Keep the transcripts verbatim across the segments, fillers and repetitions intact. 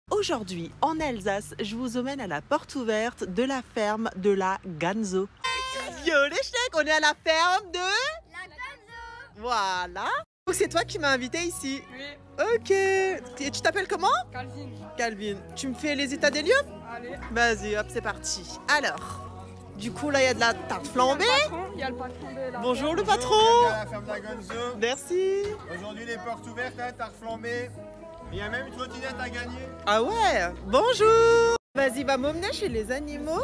Aujourd'hui, en Alsace, je vous emmène à la porte ouverte de la ferme de la Ganzo. Yo les schneck, on est à la ferme de... La Ganzo. Voilà. C'est toi qui m'as invité ici. Oui. Ok. Et tu t'appelles comment? Calvin. Calvin. Tu me fais les états des lieux? Allez. Vas-y, hop, c'est parti. Alors, du coup, là, il y a de la tarte flambée. Il y a le patron de la Bonjour le Bonjour, patron. bienvenue à la ferme de la Ganzo. Merci. Aujourd'hui les portes ouvertes, hein, tarte flambée. Il y a même une trottinette à gagner. Ah ouais. Bonjour. Vas-y, va m'emmener chez les animaux.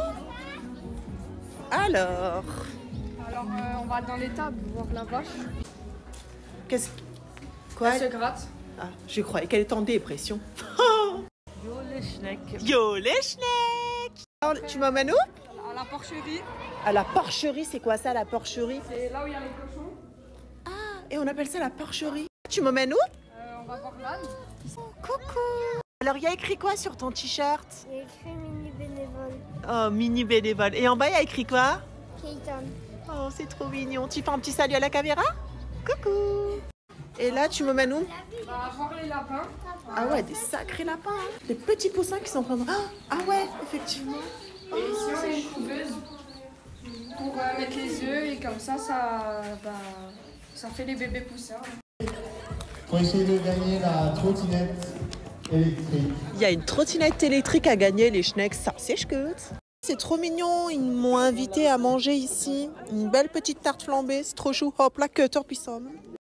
Alors, Alors euh, on va dans l'étable voir la vache. qu'est-ce quoi? Elle se gratte. Ah, je croyais qu'elle était en dépression. Yo les schnecks. Yo les schnecks. Alors, tu m'emmènes où? À la porcherie. À la porcherie, c'est quoi ça, la porcherie? C'est là où il y a les cochons. Ah, et on appelle ça la porcherie. Tu m'emmènes où? Euh, on va voir l'âne. Coucou. Alors, il y a écrit quoi sur ton t-shirt? Il y a écrit mini bénévole. Oh, mini bénévole. Et en bas, il y a écrit quoi? Keaton. Oh, c'est trop mignon. Tu fais un petit salut à la caméra? Coucou. Et là, tu m'emmènes où? On va voir les lapins. Ah ouais, des sacrés lapins. Hein. Des petits poussins qui sont en train de... Ah, ah ouais, effectivement. Et ici on a une couveuse pour euh, mettre les œufs et comme ça, ça, bah, ça fait les bébés poussins. Pour essayer de gagner la trottinette électrique. Il y a une trottinette électrique à gagner, les schnecks. Ça, c'est chouette. C'est trop mignon. Ils m'ont invité à manger ici. Une belle petite tarte flambée. C'est trop chou. Hop, la cutter, puis ça.